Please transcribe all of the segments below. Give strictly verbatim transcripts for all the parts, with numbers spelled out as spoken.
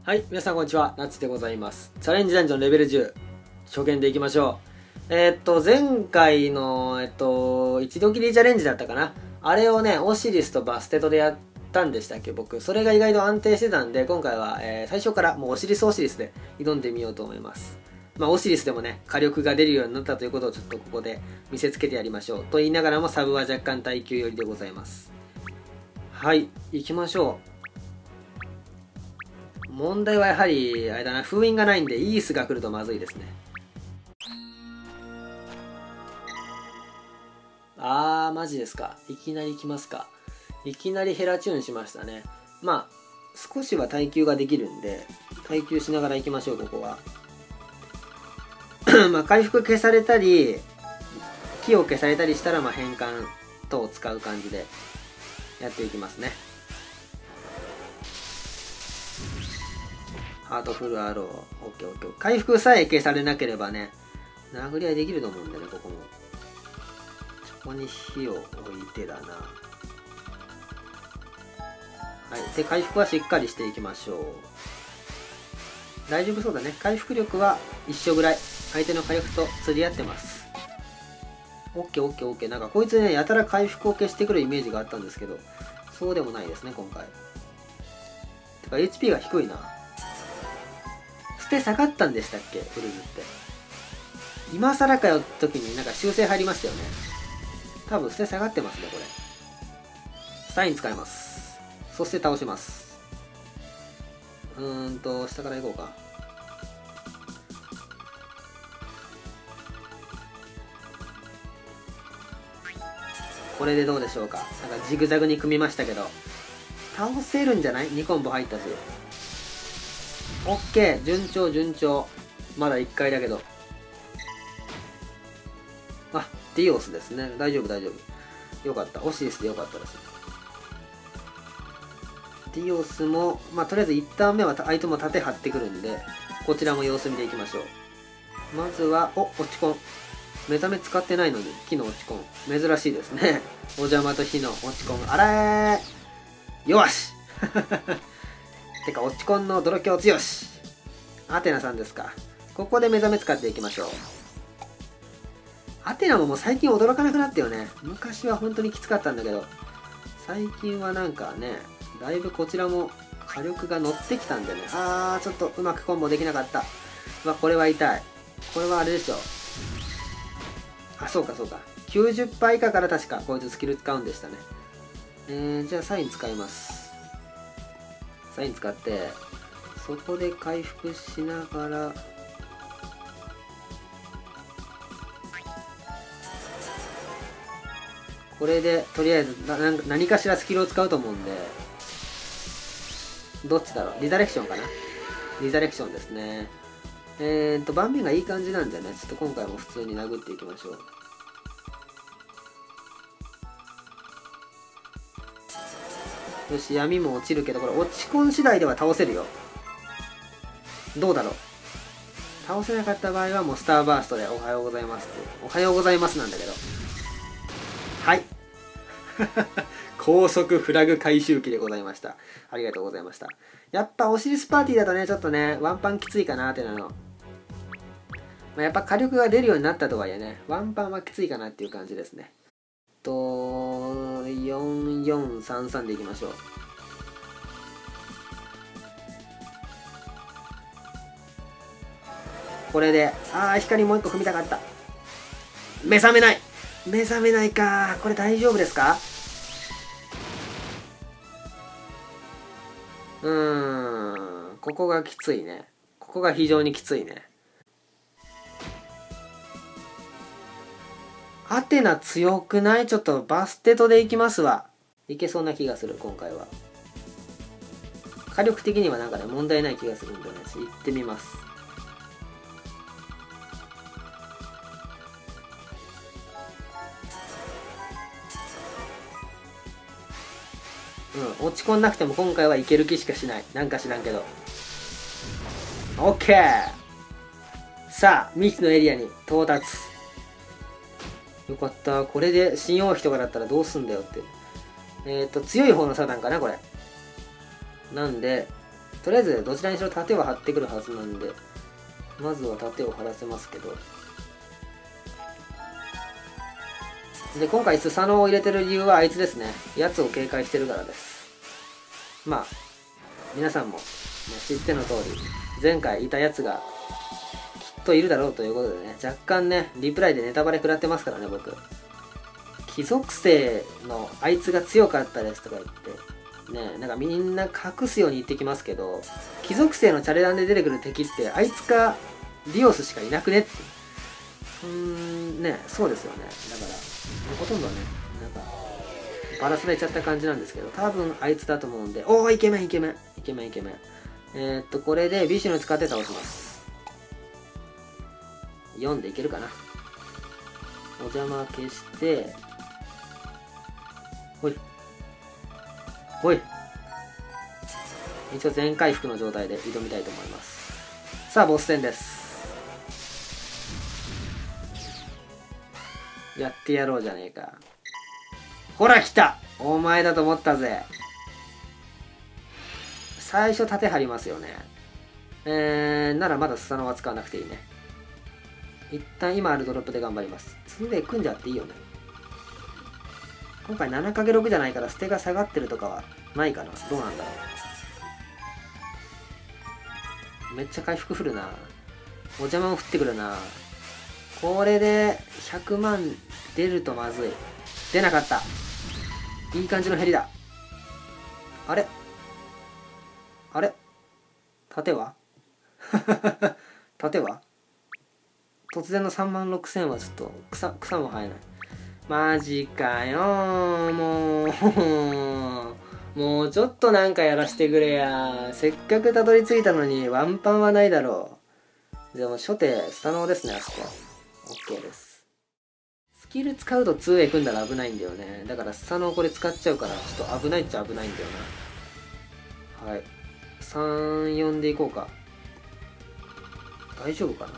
はい、皆さんこんにちは、なつでございます。チャレンジダンジョンレベルじゅう、初見でいきましょう。えー、っと、前回の、えっと、一度きりチャレンジだったかな。あれをね、オシリスとバステトでやったんでしたっけ、僕。それが意外と安定してたんで、今回は、えー、最初からもうオシリスオシリスで挑んでみようと思います。まあ、オシリスでもね、火力が出るようになったということをちょっとここで見せつけてやりましょう。と言いながらもサブは若干耐久寄りでございます。はい、行きましょう。問題はやはり、あれだな、封印がないんで、イースが来るとまずいですね。あー、マジですか。いきなり来ますか。いきなりヘラチューンしましたね。まあ、少しは耐久ができるんで、耐久しながら行きましょう、ここは。まあ、回復消されたり、木を消されたりしたら、まあ、変換等を使う感じでやっていきますね。ハートフルアロー。オッケーオッケー。回復さえ消されなければね、殴り合いできると思うんだよね、ここも。ここに火を置いてだな。はい。で、回復はしっかりしていきましょう。大丈夫そうだね。回復力は一緒ぐらい。相手の回復と釣り合ってます。オッケーオッケーオッケー。なんかこいつね、やたら回復を消してくるイメージがあったんですけど、そうでもないですね、今回。てか エイチピー が低いな。捨て下がったんでしたっけ、フルズって。今更かよって時になんか修正入りましたよね。多分捨て下がってますね、これ。サイン使います。そして倒します。うーんと、下から行こうか。これでどうでしょうか。なんかジグザグに組みましたけど。倒せるんじゃない？ に コンボ入ったし。オッケー、順調順調。まだいっかいだけど。あ、ディオスですね。大丈夫大丈夫。よかった。オシリスでよかったです。ディオスも、まあ、とりあえずいちターン目は相手も盾張ってくるんで、こちらも様子見ていきましょう。まずは、お、落ちコン。目覚め使ってないのに、火の落ちコン。珍しいですね。お邪魔と火の落ちコン。あらーよしてか、落ちコンの泥強強し。アテナさんですか。ここで目覚め使っていきましょう。アテナももう最近驚かなくなったよね。昔は本当にきつかったんだけど、最近はなんかね、だいぶこちらも火力が乗ってきたんでね。あー、ちょっとうまくコンボできなかった。まあ、これは痛い。これはあれでしょ。あ、そうかそうか。きゅうじゅっパーセント以下から確かこいつスキル使うんでしたね。えー、じゃあサイン使います。サイン使って、そこで回復しながら、これでとりあえずな何かしらスキルを使うと思うんで、どっちだろう。リザレクションかな。リザレクションですね。えーと盤面がいい感じなんでね、ちょっと今回も普通に殴っていきましょう。よし、闇も落ちるけど、これ落ち込ん次第では倒せるよ。どうだろう。倒せなかった場合はもうスターバーストでおはようございますって。おはようございますなんだけど。はい。高速フラグ回収機でございました。ありがとうございました。やっぱオシリスパーティーだとね、ちょっとね、ワンパンきついかなってなの。まあ、やっぱ火力が出るようになったとはいえね、ワンパンはきついかなっていう感じですね。と、よんよんさんさんでいきましょう。これで、あー、光もう一個踏みたかった。目覚めない目覚めないか。これ大丈夫ですか？うーん、ここがきついね。ここが非常にきついね。アテナ強くない？ちょっとバステトでいきますわ。いけそうな気がする、今回は。火力的にはなんかね、問題ない気がするんでね、行ってみます。うん、落ち込んなくても今回はいける気しかしない。なんか知らんけど。オッケー。さあ、未知のエリアに到達。よかった。これで新王妃とかだったらどうすんだよって。えっと、強い方のサタンかな、これ。なんで、 とりあえずどちらにしろ盾は張ってくるはずなんで、まずは盾を張らせますけど。で、今回スサノを入れてる理由はあいつですね。やつを警戒してるからです。まあ皆さんも、ね、知っての通り前回いたやつがきっといるだろうということでね、若干ねリプライでネタバレ食らってますからね。僕貴族生のあいつが強かったですとか言ってね、なんかみんな隠すように言ってきますけど、貴族生のチャレランで出てくる敵ってあいつかリオスしかいなくねって、うーんね、そうですよね。だからほとんどはね、なんかバラされちゃった感じなんですけど、多分あいつだと思うんで、おーイケメンイケメンイケメンイケメン。えー、っとこれでビシュヌ使って倒します。よんでいけるかな。お邪魔消して、ほいほい、一応全回復の状態で挑みたいと思います。さあボス戦です。やってやろうじゃねえか。ほら来た、お前だと思ったぜ。最初盾張りますよね。えー、ならまだスサノは使わなくていいね。一旦今あるドロップで頑張ります。ツーウェイ組んじゃっていいよね。今回 ななかけるろく じゃないから捨てが下がってるとかはないかな。どうなんだろう。めっちゃ回復振るな。お邪魔も降ってくるな。これでひゃくまん出るとまずい。出なかった。いい感じの減りだ。あれあれ盾は盾は突然のさんまんろくせんはちょっと草草も生えない。マジかよー、もうもうちょっとなんかやらせてくれや。せっかくたどり着いたのにワンパンはないだろう。でも初手スタノーですね、あそこ。 OK です。スキル使うと ツーウェイ 組んだら危ないんだよね。だからスタノーこれ使っちゃうからちょっと危ないっちゃ危ないんだよな。はい、さんよんでいこうか。大丈夫かな。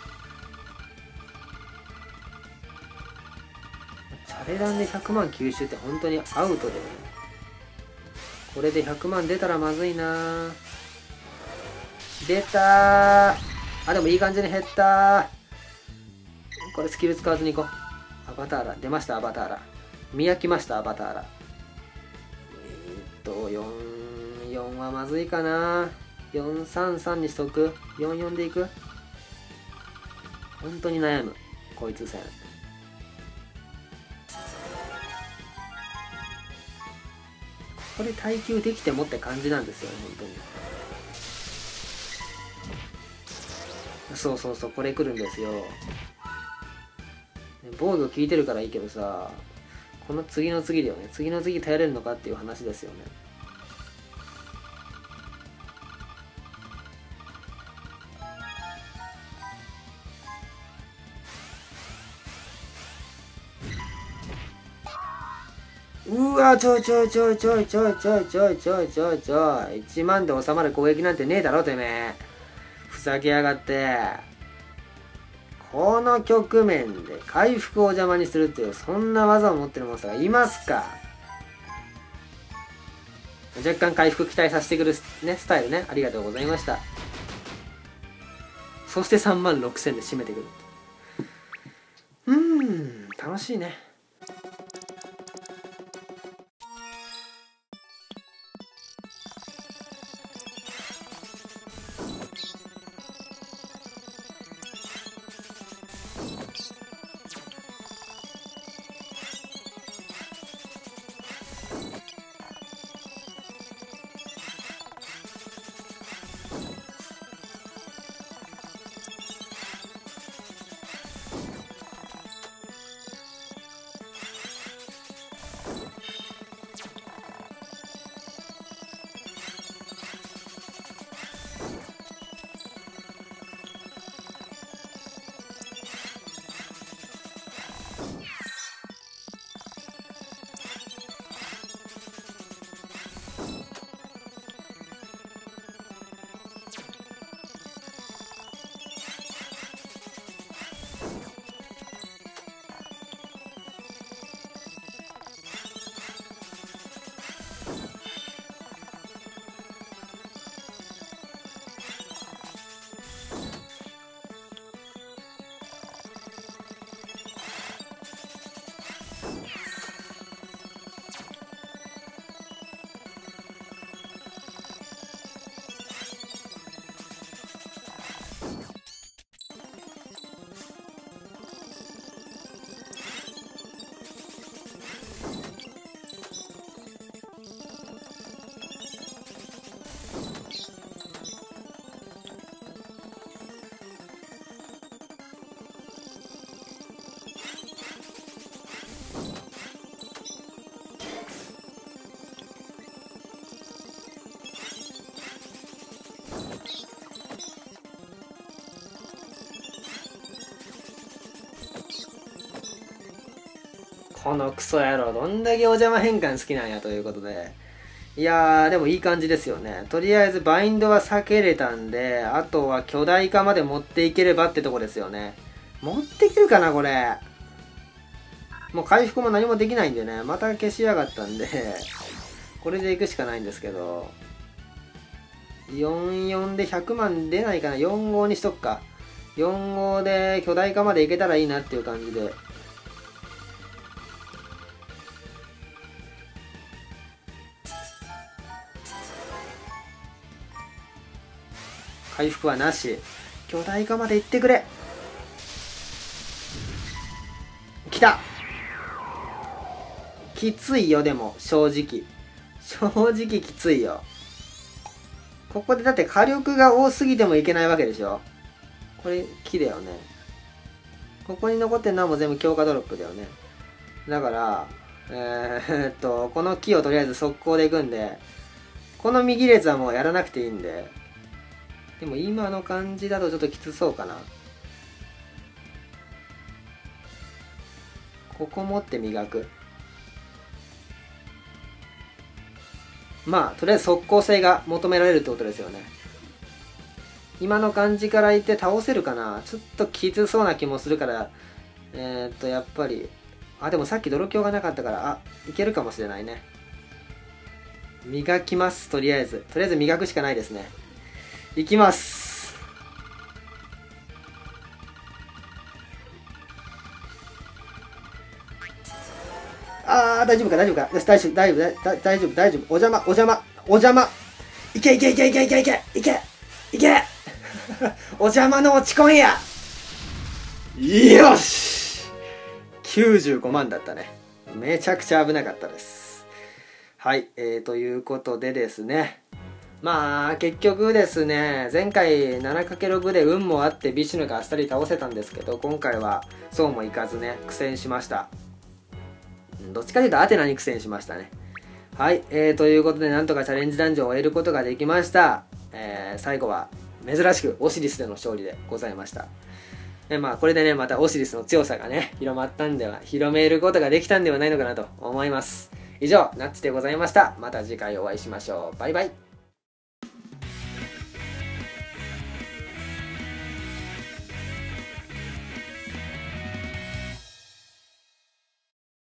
チャレランでひゃくまん吸収って本当にアウトだよね。これでひゃくまん出たらまずいな。出たー。あ、でもいい感じに減ったー。これスキル使わずにいこう。アバターラ出ました。アバターラ見飽きました。アバターラえー、っとよんよんはまずいかな。よんさんさんにしとく。よんよんでいく。本当に悩むこいつ戦。これ耐久できてもって感じなんですよね、本当に。そうそうそう、これ来るんですよ。防御効いてるからいいけどさ、この次の次だよね。次の次耐えれるのかっていう話ですよね。うわ、ちょいちょいちょいちょいちょいちょいちょいちょいちょいちょい、いちまんで収まる攻撃なんてねえだろてめえ。ふざけやがって。この局面で回復を邪魔にするっていう、そんな技を持ってるモンスターがいますか。若干回復期待させてくるね、スタイルね。ありがとうございました。そしてさんまんろくせんで締めてくる。うーん、楽しいね。 このクソ野郎どんだけお邪魔変換好きなんやということで、いやーでもいい感じですよね。とりあえずバインドは避けれたんで、あとは巨大化まで持っていければってとこですよね。持っていけるかなこれ。もう回復も何もできないんでね、また消しやがったんでこれでいくしかないんですけど、よんよんでひゃくまん出ないかな。よん号にしとくか。よん号で巨大化までいけたらいいなっていう感じで。回復はなし。巨大化までいってくれ。きた。きついよ。でも正直正直きついよ。ここでだって火力が多すぎてもいけないわけでしょ。これ木だよね。ここに残ってるのはもう全部強化ドロップだよね。だからえー、っとこの木をとりあえず速攻でいくんで、この右列はもうやらなくていいんで。でも今の感じだとちょっときつそうかな。ここ持って磨く。まあとりあえず速攻性が求められるってことですよね。今の感じから言って倒せるかな。ちょっときつそうな気もするから、えー、っとやっぱり、あでもさっき泥鏡がなかったから、あいけるかもしれないね。磨きます。とりあえずとりあえず磨くしかないですね。いきます。あー大丈夫か大丈夫か。よし大丈夫大丈夫大丈夫大丈夫。お邪魔お邪魔お邪魔。いけいけいけいけいけいけいけいけお邪魔の落ち込んや。よしきゅうじゅうごまんだったね。めちゃくちゃ危なかったです。はい、えー、ということでですね、まあ結局ですね、前回 ななかけるろく で運もあってビシュヌがあっさり倒せたんですけど、今回はそうもいかずね、苦戦しました。どっちかというとアテナに苦戦しましたね。はい、えー、ということでなんとかチャレンジダンジョンを終えることができました。えー、最後は珍しくオシリスでの勝利でございました。でまあこれでね、またオシリスの強さがね広まったんでは広めることができたんではないのかなと思います。以上ナッチでございました。また次回お会いしましょう。バイバイ。